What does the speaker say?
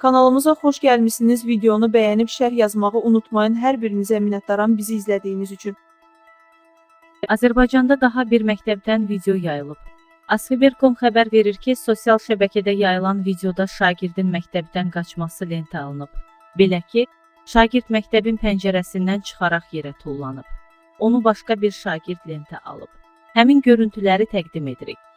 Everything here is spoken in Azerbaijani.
Kanalımıza xoş gəlmişsiniz. Videonu bəyənib şərh yazmağı unutmayın. Hər birinizə minnətdaram bizi izlədiyiniz üçün. Azərbaycanda daha bir məktəbdən video yayılıb. Asfiber.com xəbər verir ki, sosial şəbəkədə yayılan videoda şagirdin məktəbdən qaçması lentə alınıb. Belə ki, şagird məktəbin pəncərəsindən çıxaraq yerə tullanıb. Onu başqa bir şagird lentə alıb. Həmin görüntüləri təqdim edirik.